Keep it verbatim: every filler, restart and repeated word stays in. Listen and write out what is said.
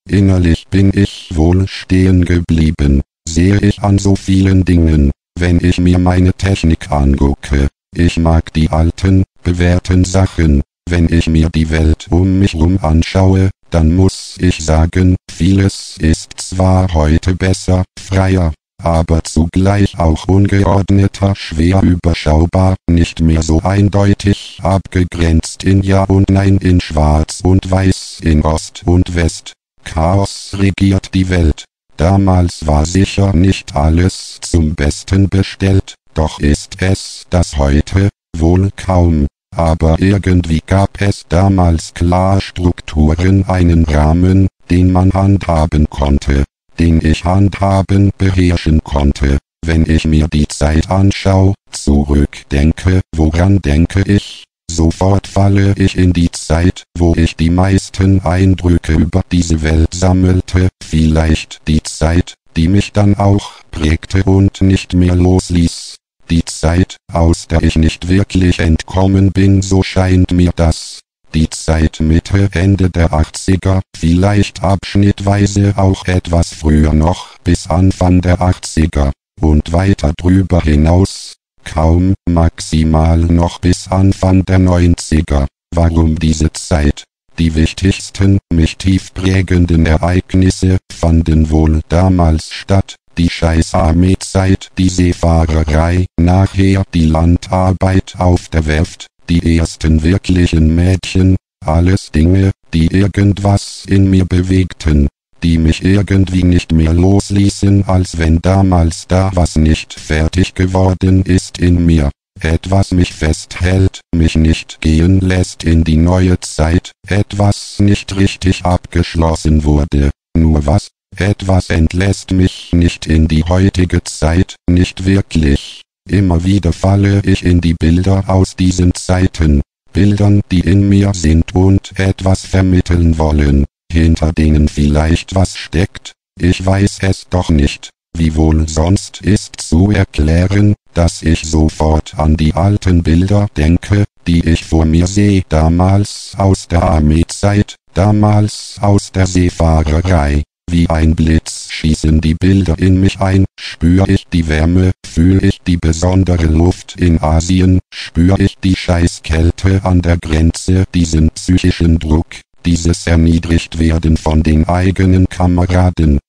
Innerlich bin ich wohl stehen geblieben, sehe ich an so vielen Dingen, wenn ich mir meine Technik angucke. Ich mag die alten, bewährten Sachen. Wenn ich mir die Welt um mich rum anschaue, dann muss ich sagen, vieles ist zwar heute besser, freier, aber zugleich auch ungeordneter, schwer überschaubar, nicht mehr so eindeutig abgegrenzt in Ja und Nein, in Schwarz und Weiß, in Ost und West. Chaos regiert die Welt. Damals war sicher nicht alles zum Besten bestellt, doch ist es das heute wohl kaum. Aber irgendwie gab es damals klar Strukturen, einen Rahmen, den man handhaben konnte, den ich handhaben, beherrschen konnte. Wenn ich mir die Zeit anschaue, zurückdenke, woran denke ich? Sofort falle ich in die Zeit, wo ich die meisten Eindrücke über diese Welt sammelte, vielleicht die Zeit, die mich dann auch prägte und nicht mehr losließ. Die Zeit, aus der ich nicht wirklich entkommen bin, so scheint mir das. Die Zeit Mitte, Ende der achtziger, vielleicht abschnittweise auch etwas früher noch, bis Anfang der achtziger, und weiter drüber hinaus, kaum, maximal noch bis Anfang der neunziger. Warum diese Zeit? Die wichtigsten, mich tief prägenden Ereignisse fanden wohl damals statt. Die Scheiß-Armee-Zeit, die Seefahrerei, nachher die Landarbeit auf der Werft, die ersten wirklichen Mädchen, alles Dinge, die irgendwas in mir bewegten, die mich irgendwie nicht mehr losließen, als wenn damals da was nicht fertig geworden ist in mir. Etwas mich festhält, mich nicht gehen lässt in die neue Zeit, etwas nicht richtig abgeschlossen wurde. Nur was? Etwas entlässt mich nicht in die heutige Zeit, nicht wirklich. Immer wieder falle ich in die Bilder aus diesen Zeiten, Bildern, die in mir sind und etwas vermitteln wollen, hinter denen vielleicht was steckt, ich weiß es doch nicht. Wie wohl sonst ist zu erklären, dass ich sofort an die alten Bilder denke, die ich vor mir sehe, damals aus der Armeezeit, damals aus der Seefahrerei. Wie ein Blitz schießen die Bilder in mich ein, spür ich die Wärme, fühl ich die besondere Luft in Asien, spür ich die Scheißkälte an der Grenze, diesen psychischen Druck, dieses Erniedrigtwerden von den eigenen Kameraden,